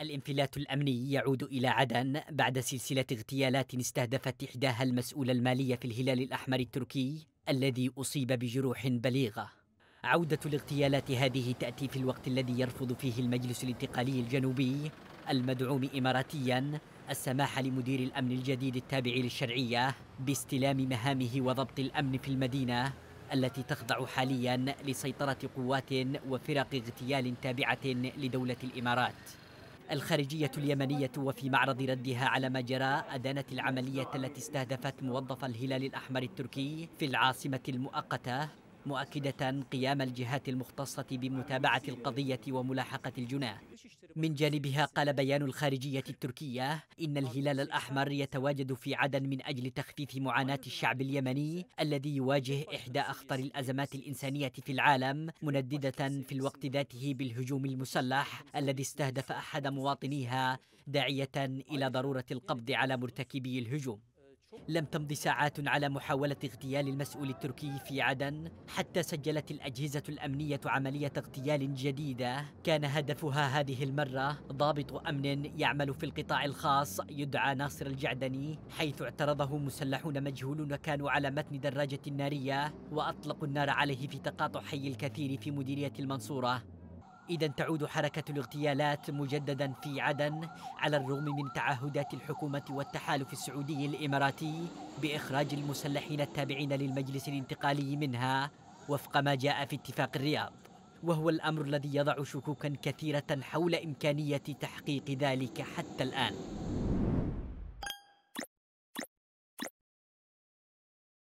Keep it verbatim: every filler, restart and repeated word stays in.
الانفلات الأمني يعود إلى عدن بعد سلسلة اغتيالات استهدفت إحداها المسؤول المالي في الهلال الأحمر التركي الذي أصيب بجروح بليغة. عودة الاغتيالات هذه تأتي في الوقت الذي يرفض فيه المجلس الانتقالي الجنوبي المدعوم إماراتياً السماح لمدير الأمن الجديد التابع للشرعية باستلام مهامه وضبط الأمن في المدينة التي تخضع حالياً لسيطرة قوات وفرق اغتيال تابعة لدولة الإمارات. الخارجية اليمنية وفي معرض ردها على ما جرى أدانت العملية التي استهدفت موظف الهلال الأحمر التركي في العاصمة المؤقتة، مؤكدة قيام الجهات المختصة بمتابعة القضية وملاحقة الجناه. من جانبها قال بيان الخارجية التركية إن الهلال الأحمر يتواجد في عدن من أجل تخفيف معاناة الشعب اليمني الذي يواجه إحدى أخطر الأزمات الإنسانية في العالم، منددة في الوقت ذاته بالهجوم المسلح الذي استهدف أحد مواطنيها، داعية إلى ضرورة القبض على مرتكبي الهجوم. لم تمض ساعات على محاولة اغتيال المسؤول التركي في عدن حتى سجلت الأجهزة الأمنية عملية اغتيال جديدة كان هدفها هذه المرة ضابط أمن يعمل في القطاع الخاص يدعى ناصر الجعدني، حيث اعترضه مسلحون مجهولون كانوا على متن دراجة نارية وأطلقوا النار عليه في تقاطع حي الكثير في مديرية المنصورة. إذا تعود حركة الاغتيالات مجددا في عدن على الرغم من تعهدات الحكومة والتحالف السعودي الإماراتي بإخراج المسلحين التابعين للمجلس الانتقالي منها وفق ما جاء في اتفاق الرياض، وهو الأمر الذي يضع شكوكا كثيرة حول إمكانية تحقيق ذلك حتى الآن.